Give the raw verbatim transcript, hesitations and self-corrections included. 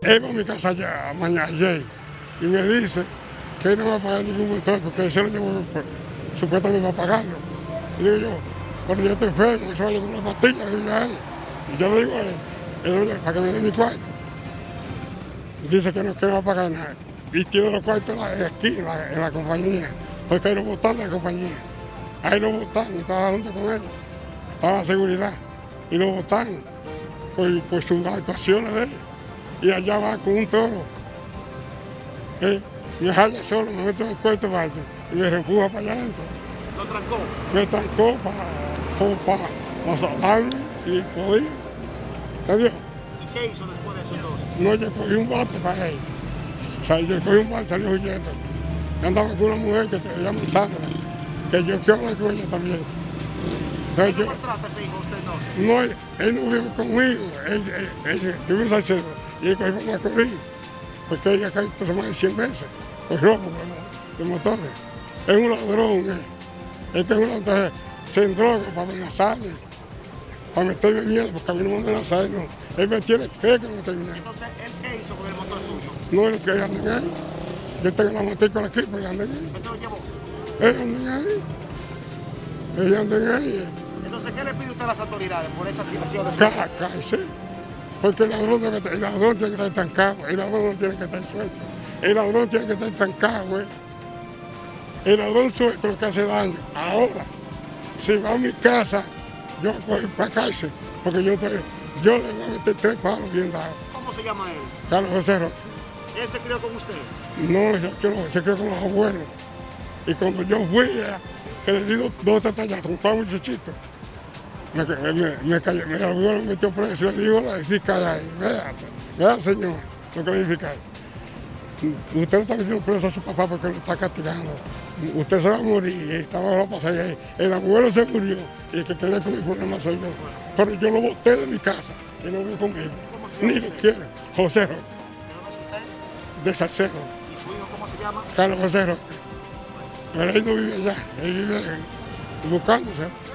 él va a mi casa ya, mañana ayer, y me dice que él no va a pagar ningún motor porque él se lo llevó, pues, supuestamente va a pagarlo. Y digo yo, pero yo estoy enfermo, eso vale una pastilla, le digo a él. Y yo le digo a él, él para que me dé mi cuarto. Y dice que no, que no va a pagar nada. Y tiene los cuartos aquí, en la, en la compañía, porque ahí lo botan de la compañía. Ahí lo botan, y estaba junto con él, estaba la seguridad, y lo botan por, por sus actuaciones de él. Y allá va con un toro. ¿Eh? Me jala solo, me meto en el cuarto baño y me reempuja para allá adentro. ¿Lo trancó? Me trancó para, como para asaltarme, si podía. ¿Entendió? ¿Y qué hizo después de eso entonces? No, yo cogí un bate para él. O sea, yo cogí un bate y salí huyendo. Yo andaba con una mujer que se llama Sandra, que yo quiero hablar con ella también. ¿Qué yo, maltrata ese hijo usted entonces? no, él, él no vive conmigo, él, él, él vive en Salcedo y él cogió a Macorís, porque ella cae por más de cien veces, pues robo de motores. Es un ladrón, eh. Este es un ladrón, se endroga para amenazarme, para meterme miedo, porque a mí no me amenaza él, no. Él me tiene cree que no me tiene miedo. Entonces, ¿él qué hizo con el motor suyo? No, él que anden ahí. Yo tengo la matrícula aquí, pero anden ahí. ¿Él se lo llevó? Ellos anden ahí. Ellos anden ahí. Entonces, ¿qué le pide usted a las autoridades por esa situación? Cállese. Porque el ladrón, debe estar, el ladrón tiene que estar estancado, el ladrón no tiene que estar suelto. El ladrón tiene que estar estancado, ¿eh? El ladrón suelto lo que hace daño. Ahora, si va a mi casa, yo voy para cárcel, porque yo, estoy, yo le voy a meter tres palos bien dados. ¿Cómo se llama él? Carlos José Roque. ¿Él se crió con usted? No, yo, yo no, se crió con los abuelos. Y cuando yo fui, a, que le di dos tatallazos, como estaba muchachito, me, me, me, me cayó, me, me metió preso y le digo a la fiscal ahí, vea, vea señor, lo que le dije fiscal. Usted no está metiendo preso a su papá porque lo está castigando. Usted se va a morir, y estaba la pasada ahí. El abuelo se murió y el que quedé con mi problema soy yo. Pero yo lo boté de mi casa y no vivo conmigo. Ni lo quiero. José Roque. ¿De dónde es usted? De Salcedo. ¿Y su hijo cómo se llama? Carlos José Roque. Pero él no vive allá, él vive buscándose.